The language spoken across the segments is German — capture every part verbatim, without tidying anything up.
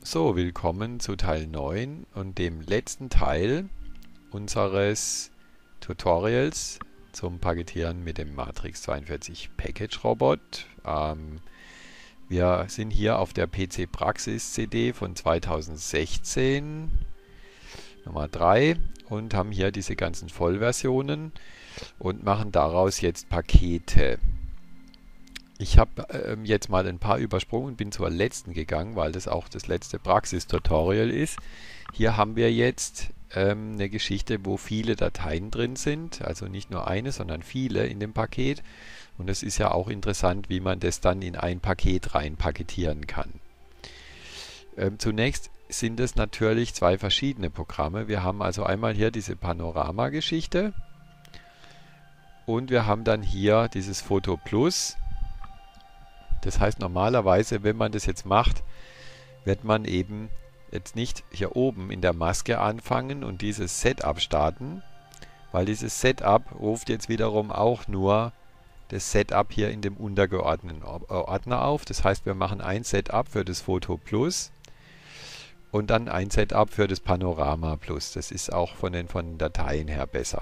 So, willkommen zu Teil neun und dem letzten Teil unseres Tutorials zum Paketieren mit dem Matrix zweiundvierzig Package Robot. Ähm, wir sind hier auf der P C Praxis C D von zweitausendsechzehn, Nummer drei, und haben hier diese ganzen Vollversionen und machen daraus jetzt Pakete. Ich habe ähm, jetzt mal ein paar übersprungen und bin zur letzten gegangen, weil das auch das letzte Praxis-Tutorial ist. Hier haben wir jetzt ähm, eine Geschichte, wo viele Dateien drin sind, also nicht nur eine, sondern viele in dem Paket. Und es ist ja auch interessant, wie man das dann in ein Paket rein paketieren kann. Ähm, zunächst sind es natürlich zwei verschiedene Programme. Wir haben also einmal hier diese Panorama-Geschichte und wir haben dann hier dieses Photo Plus. Das heißt, normalerweise, wenn man das jetzt macht, wird man eben jetzt nicht hier oben in der Maske anfangen und dieses Setup starten, weil dieses Setup ruft jetzt wiederum auch nur das Setup hier in dem untergeordneten Ordner auf. Das heißt, wir machen ein Setup für das Photo Plus und dann ein Setup für das Panorama Plus. Das ist auch von den, von den Dateien her besser.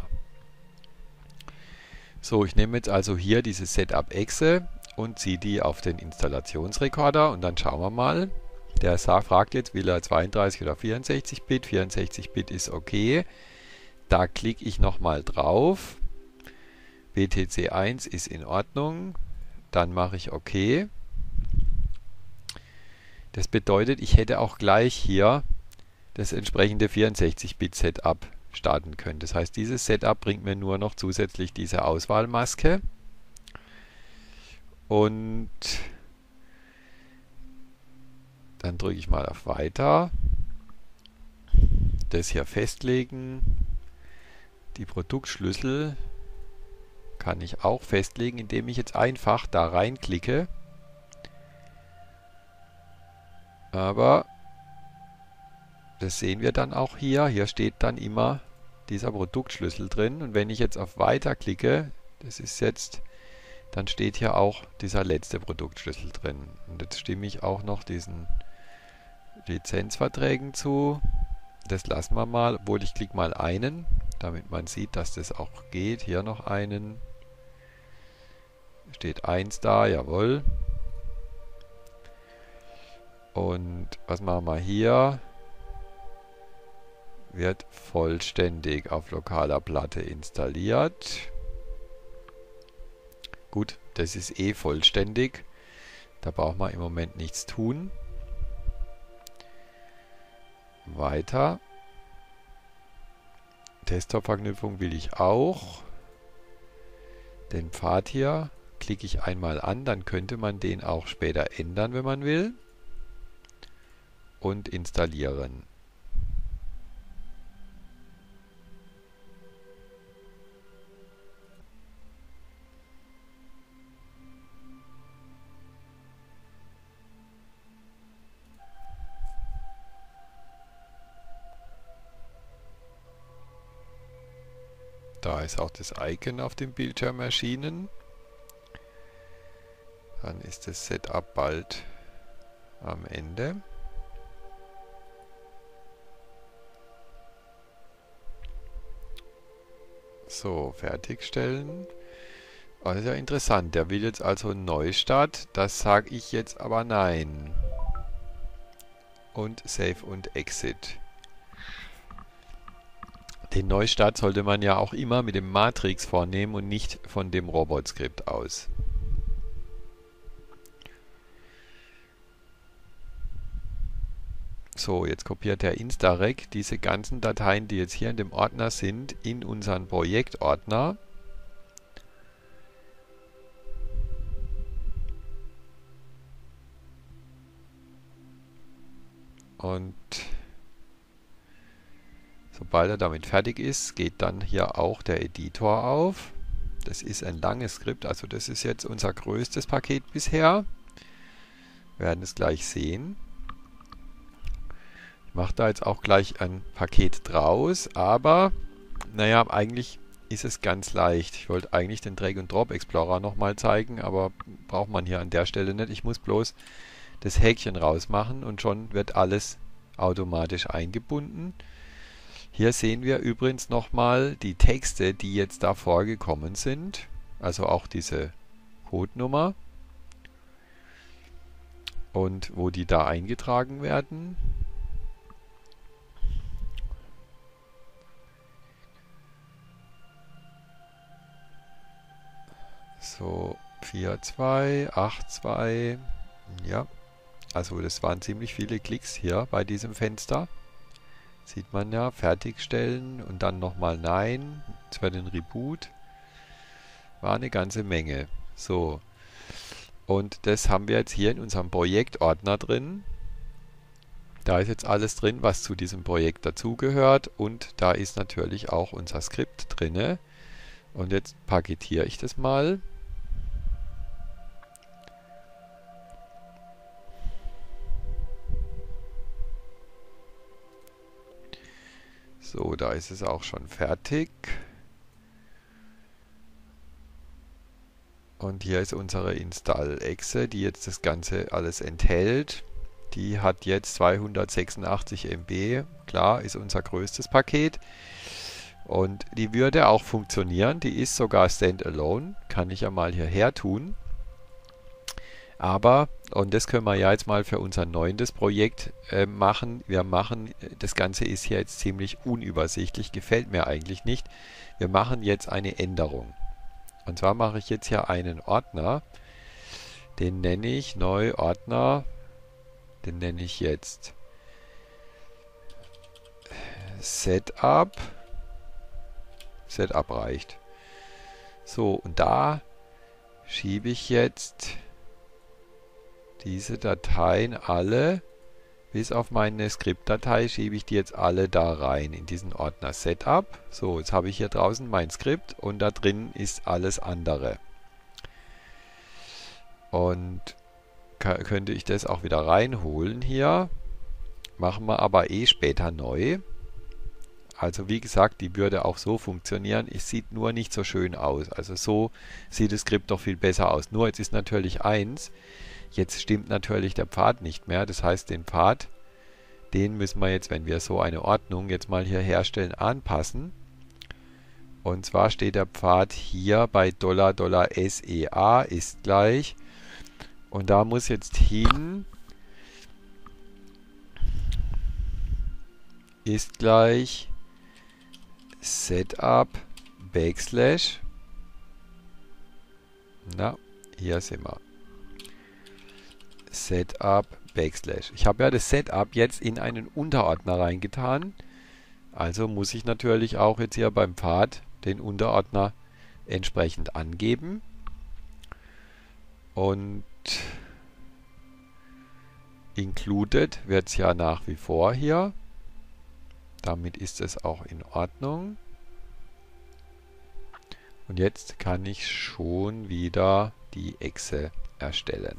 So, ich nehme jetzt also hier diese Setup-Exe und ziehe die auf den Installationsrekorder und dann schauen wir mal. Der fragt jetzt, will er zweiunddreißig oder vierundsechzig Bit. vierundsechzig Bit ist okay. Da klicke ich nochmal drauf. B T C eins ist in Ordnung. Dann mache ich OK. Das bedeutet, ich hätte auch gleich hier das entsprechende vierundsechzig Bit Setup starten können. Das heißt, dieses Setup bringt mir nur noch zusätzlich diese Auswahlmaske. Und dann drücke ich mal auf Weiter. Das hier festlegen. Die Produktschlüssel kann ich auch festlegen, indem ich jetzt einfach da reinklicke. Aber das sehen wir dann auch hier. Hier steht dann immer dieser Produktschlüssel drin. Und wenn ich jetzt auf Weiter klicke, das ist jetzt, dann steht hier auch dieser letzte Produktschlüssel drin. Und jetzt stimme ich auch noch diesen Lizenzverträgen zu. Das lassen wir mal, obwohl ich klicke mal einen, damit man sieht, dass das auch geht. Hier noch einen. Steht eins da, jawohl. Und was machen wir hier? Wird vollständig auf lokaler Platte installiert. Gut, das ist eh vollständig. Da braucht man im Moment nichts tun. Weiter. Desktop-Verknüpfung will ich auch. Den Pfad hier klicke ich einmal an, dann könnte man den auch später ändern, wenn man will. Und installieren. Da ist auch das Icon auf dem Bildschirm erschienen. Dann ist das Setup bald am Ende. So, fertigstellen. Oh, das ist ja interessant. Der will jetzt also einen Neustart. Das sage ich jetzt aber nein. Und Save und Exit. Den Neustart sollte man ja auch immer mit dem Matrix vornehmen und nicht von dem Robot-Skript aus. So, jetzt kopiert der Instarec diese ganzen Dateien, die jetzt hier in dem Ordner sind, in unseren Projektordner. Und sobald er damit fertig ist, geht dann hier auch der Editor auf. Das ist ein langes Skript, also das ist jetzt unser größtes Paket bisher. Wir werden es gleich sehen. Ich mache da jetzt auch gleich ein Paket draus, aber naja, eigentlich ist es ganz leicht. Ich wollte eigentlich den Drag-and-Drop Explorer nochmal zeigen, aber braucht man hier an der Stelle nicht. Ich muss bloß das Häkchen rausmachen und schon wird alles automatisch eingebunden. Hier sehen wir übrigens nochmal die Texte, die jetzt da vorgekommen sind, also auch diese Codenummer und wo die da eingetragen werden. So, vier zwei, acht zwei, ja, also das waren ziemlich viele Klicks hier bei diesem Fenster. Sieht man ja, fertigstellen und dann nochmal Nein, jetzt für den Reboot. War eine ganze Menge. So, und das haben wir jetzt hier in unserem Projektordner drin. Da ist jetzt alles drin, was zu diesem Projekt dazugehört und da ist natürlich auch unser Skript drin. Und jetzt paketiere ich das mal. So, da ist es auch schon fertig. Und hier ist unsere Install-Exe, die jetzt das Ganze alles enthält. Die hat jetzt zweihundertsechsundachtzig Megabyte. Klar, ist unser größtes Paket. Und die würde auch funktionieren. Die ist sogar standalone. Kann ich ja mal hierher tun. Aber, und das können wir ja jetzt mal für unser neuntes Projekt äh, machen. Wir machen, das Ganze ist hier jetzt ziemlich unübersichtlich, gefällt mir eigentlich nicht. Wir machen jetzt eine Änderung. Und zwar mache ich jetzt hier einen Ordner. Den nenne ich neu Ordner. Den nenne ich jetzt Setup. Setup reicht. So, und da schiebe ich jetzt diese Dateien alle, bis auf meine Skriptdatei, schiebe ich die jetzt alle da rein, in diesen Ordner Setup. So, jetzt habe ich hier draußen mein Skript und da drin ist alles andere. Und könnte ich das auch wieder reinholen hier. Machen wir aber eh später neu. Also wie gesagt, die würde auch so funktionieren. Es sieht nur nicht so schön aus. Also so sieht das Skript doch viel besser aus. Nur jetzt ist natürlich eins. Jetzt stimmt natürlich der Pfad nicht mehr. Das heißt, den Pfad, den müssen wir jetzt, wenn wir so eine Ordnung jetzt mal hier herstellen, anpassen. Und zwar steht der Pfad hier bei Dollar Dollar S E A ist gleich. Und da muss jetzt hin ist gleich Setup Backslash. Na, hier sind wir. Setup Backslash. Ich habe ja das Setup jetzt in einen Unterordner reingetan. Also muss ich natürlich auch jetzt hier beim Pfad den Unterordner entsprechend angeben. Und included wird es ja nach wie vor hier. Damit ist es auch in Ordnung. Und jetzt kann ich schon wieder die Exe erstellen.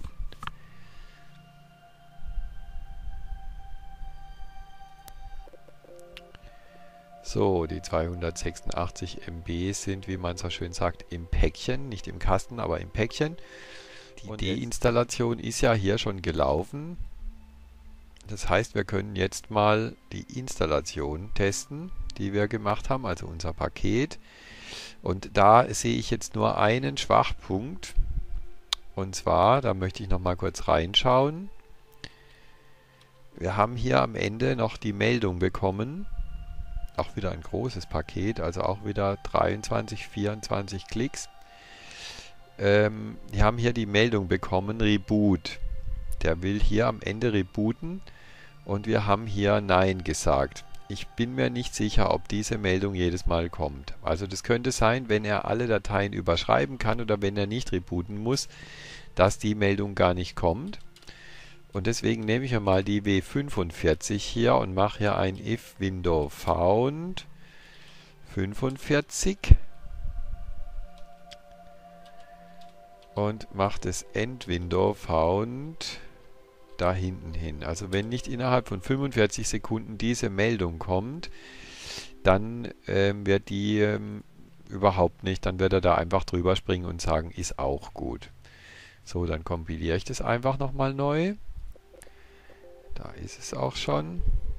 So, die zweihundertsechsundachtzig Megabyte sind, wie man so schön sagt, im Päckchen, nicht im Kasten, aber im Päckchen. Die Deinstallation ist ja hier schon gelaufen. Das heißt, wir können jetzt mal die Installation testen, die wir gemacht haben, also unser Paket. Und da sehe ich jetzt nur einen Schwachpunkt. Und zwar, da möchte ich noch mal kurz reinschauen. Wir haben hier am Ende noch die Meldung bekommen. Auch wieder ein großes Paket, also auch wieder dreiundzwanzig, vierundzwanzig Klicks. Ähm, wir haben hier die Meldung bekommen, Reboot. Der will hier am Ende rebooten und wir haben hier Nein gesagt. Ich bin mir nicht sicher, ob diese Meldung jedes Mal kommt. Also das könnte sein, wenn er alle Dateien überschreiben kann oder wenn er nicht rebooten muss, dass die Meldung gar nicht kommt. Und deswegen nehme ich mir mal die W fünfundvierzig hier und mache hier ein if window found fünfundvierzig und mache das end window found da hinten hin. Also wenn nicht innerhalb von fünfundvierzig Sekunden diese Meldung kommt, dann ähm, wird die ähm, überhaupt nicht, dann wird er da einfach drüber springen und sagen, ist auch gut. So, dann kompiliere ich das einfach nochmal neu. Da ist es auch schon.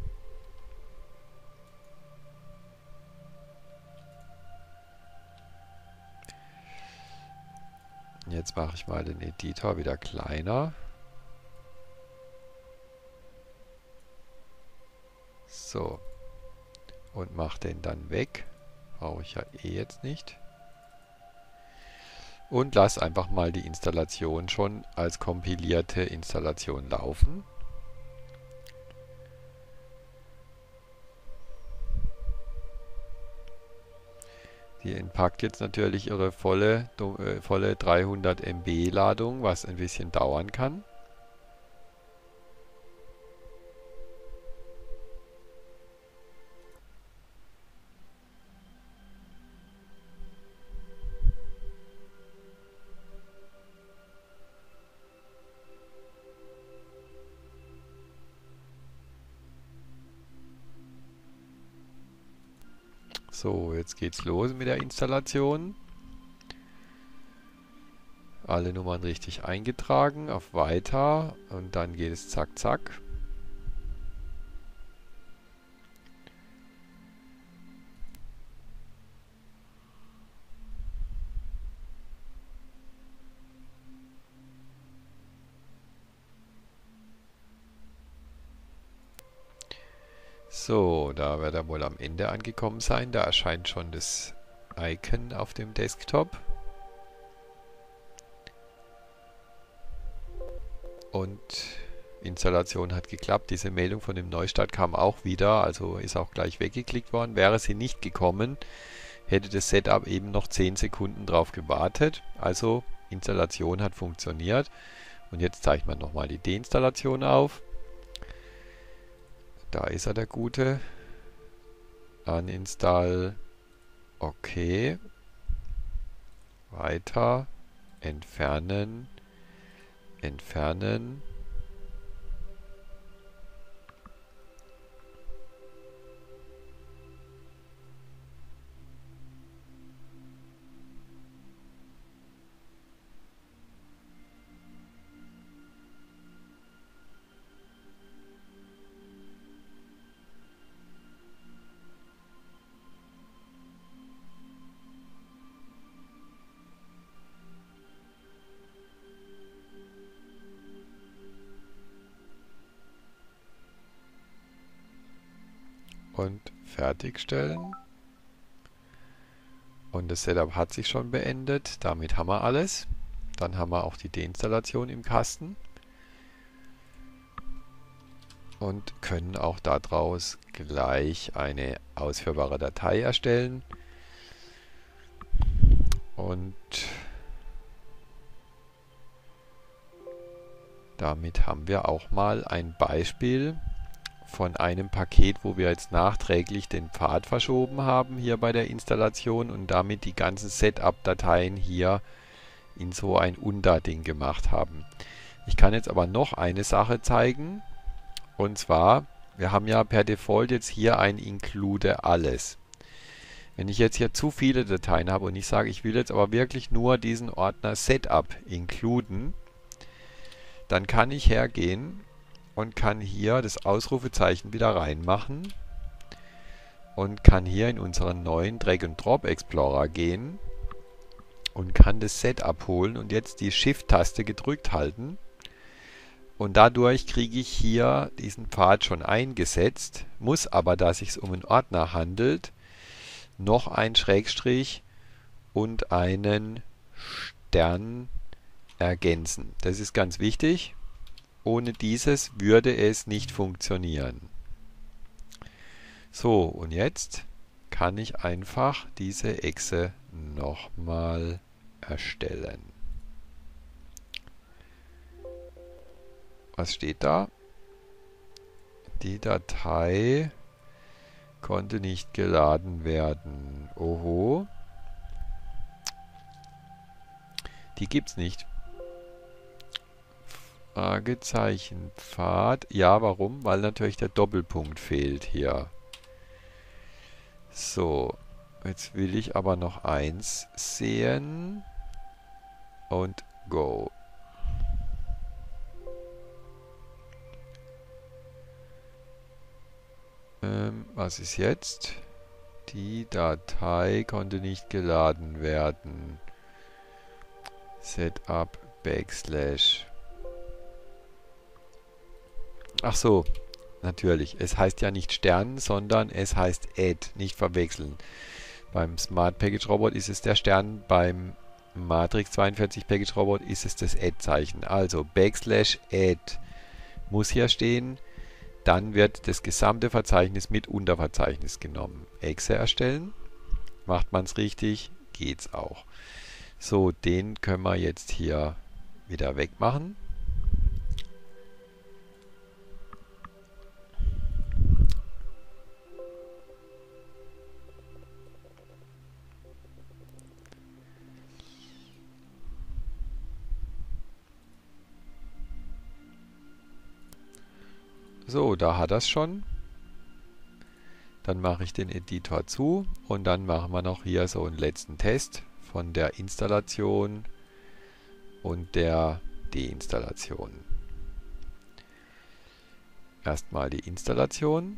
Jetzt mache ich mal den Editor wieder kleiner. So. Und mache den dann weg. Brauche ich ja eh jetzt nicht. Und lasse einfach mal die Installation schon als kompilierte Installation laufen. Die entpackt jetzt natürlich ihre volle, äh, volle dreihundert Megabyte Ladung, was ein bisschen dauern kann. So, jetzt geht's los mit der Installation. Alle Nummern richtig eingetragen, auf Weiter und dann geht es zack, zack. So, da wird er wohl am Ende angekommen sein. Da erscheint schon das Icon auf dem Desktop. Und Installation hat geklappt. Diese Meldung von dem Neustart kam auch wieder, also ist auch gleich weggeklickt worden. Wäre sie nicht gekommen, hätte das Setup eben noch zehn Sekunden drauf gewartet. Also Installation hat funktioniert. Und jetzt zeigt man nochmal die Deinstallation auf. Da ist er, der Gute. Uninstall. Okay. Weiter. Entfernen. Entfernen. Und fertigstellen. Und das Setup hat sich schon beendet. Damit haben wir alles. Dann haben wir auch die Deinstallation im Kasten. Und können auch daraus gleich eine ausführbare Datei erstellen. Und damit haben wir auch mal ein Beispiel von einem Paket, wo wir jetzt nachträglich den Pfad verschoben haben hier bei der Installation und damit die ganzen Setup-Dateien hier in so ein Undar-Ding gemacht haben. Ich kann jetzt aber noch eine Sache zeigen, und zwar, wir haben ja per Default jetzt hier ein Include alles. Wenn ich jetzt hier zu viele Dateien habe und ich sage, ich will jetzt aber wirklich nur diesen Ordner Setup includen, dann kann ich hergehen und kann hier das Ausrufezeichen wieder reinmachen und kann hier in unseren neuen Drag-and-Drop Explorer gehen und kann das Set abholen und jetzt die Shift-Taste gedrückt halten. Und dadurch kriege ich hier diesen Pfad schon eingesetzt, muss aber, da es sich um einen Ordner handelt, noch ein Schrägstrich und einen Stern ergänzen. Das ist ganz wichtig. Ohne dieses würde es nicht funktionieren. So, und jetzt kann ich einfach diese Exe nochmal erstellen. Was steht da? Die Datei konnte nicht geladen werden. Oho. Die gibt's nicht. Fragezeichen Pfad. Ja, warum? Weil natürlich der Doppelpunkt fehlt hier. So, jetzt will ich aber noch eins sehen. Und go. Was ist jetzt? Die Datei konnte nicht geladen werden. Setup Backslash. Ach so, natürlich. Es heißt ja nicht Stern, sondern es heißt Add. Nicht verwechseln. Beim Smart Package Robot ist es der Stern, beim Matrix zweiundvierzig Package Robot ist es das Add-Zeichen. Also Backslash Add muss hier stehen. Dann wird das gesamte Verzeichnis mit Unterverzeichnis genommen. Exe erstellen. Macht man es richtig, geht's auch. So, den können wir jetzt hier wieder wegmachen. So, da hat er es schon. Dann mache ich den Editor zu und dann machen wir noch hier so einen letzten Test von der Installation und der Deinstallation. Erstmal die Installation.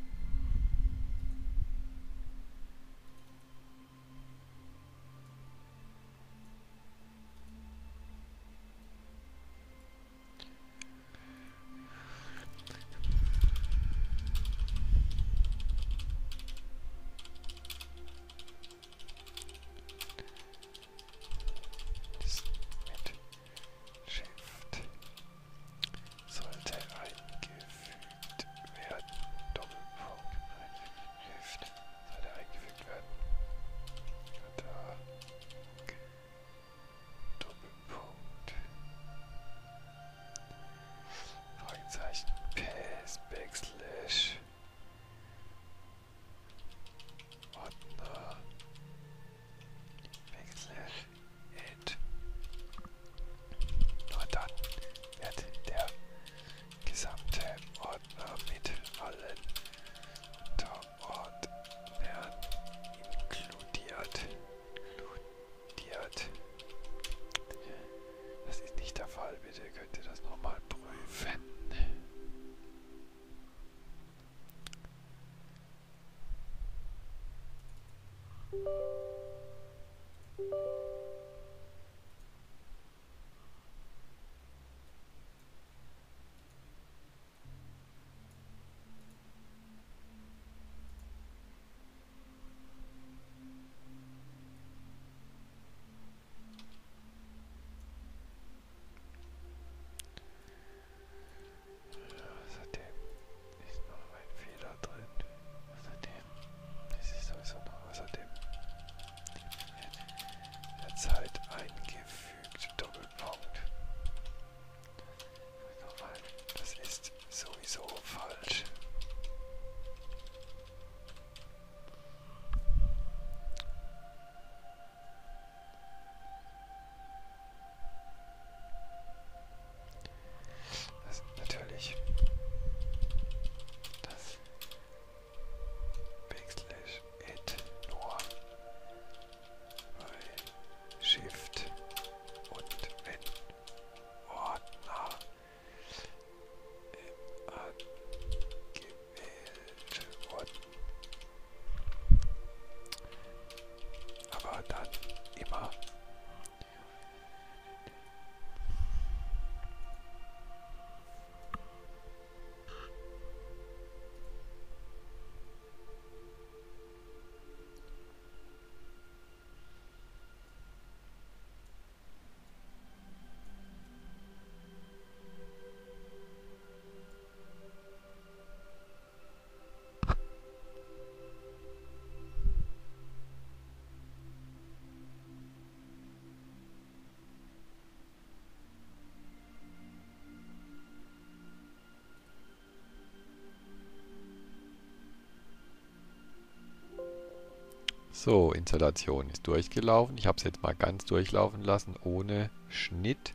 So, Installation ist durchgelaufen. Ich habe es jetzt mal ganz durchlaufen lassen, ohne Schnitt.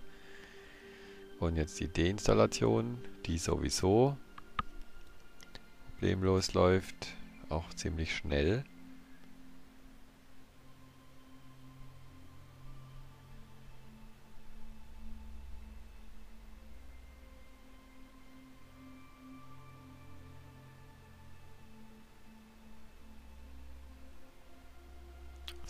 Und jetzt die Deinstallation, die sowieso problemlos läuft, auch ziemlich schnell.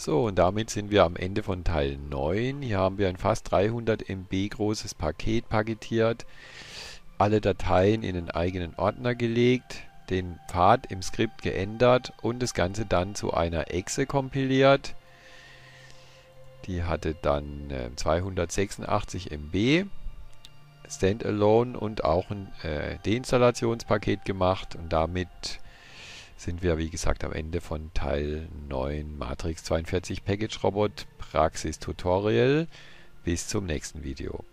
So, und damit sind wir am Ende von Teil neun. Hier haben wir ein fast dreihundert Megabyte großes Paket paketiert, alle Dateien in den eigenen Ordner gelegt, den Pfad im Skript geändert und das Ganze dann zu einer Exe kompiliert. Die hatte dann äh, zweihundertsechsundachtzig Megabyte Standalone und auch ein äh, Deinstallationspaket gemacht, und damit sind wir, wie gesagt, am Ende von Teil neun Matrix zweiundvierzig Package Robot Praxis Tutorial. Bis zum nächsten Video.